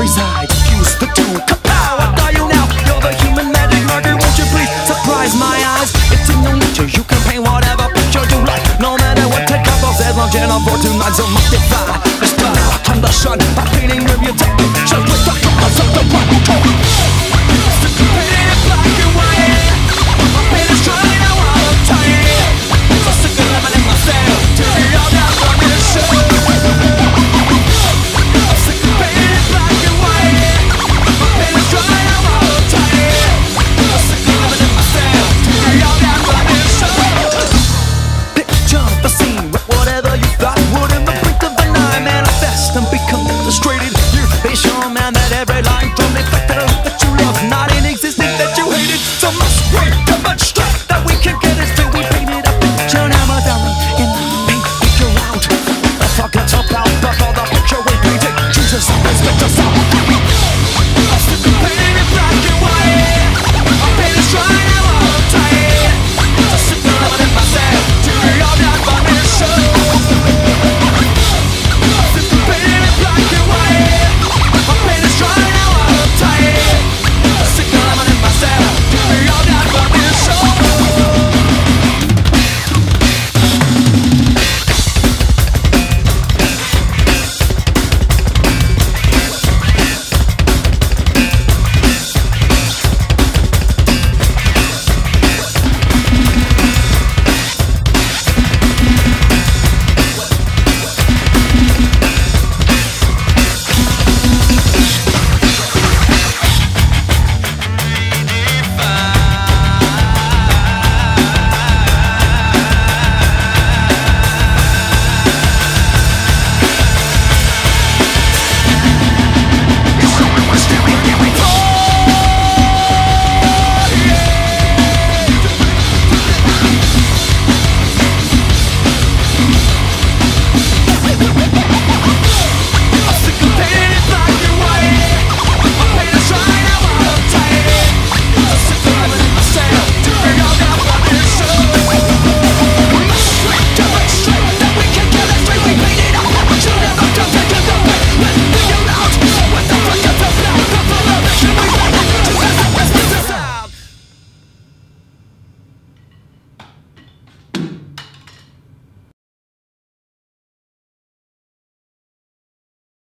resides. Use the tune. Kapow! What are you now? You're the human magic marker. Won't you please surprise my eyes? It's in your nature. You can paint whatever picture you like. No matter what, take up all as long channel for tonight. So multiply. Let's start out from the sun by painting with your technique. Just with the colors of the black coat. Painted black and white. My paint is trying out while I'm tired. So sick of living in myself. Turn me all down for this show. I'm sick of painted black and white. My paint is trying out while I'm tired. So sick of living in myself. Turn me all down for this show. Picture the scene with whatever you thought would in the blink of an eye manifest and become illustrated. You be sure, man, that every line from the fact that you love not in existence, that you hated. So much weight, too much strength that we can get is till we paint it up. Show now my darling, in the paint picture out. The fuck let's help out, but all the picture we painted. Jesus, respect us all.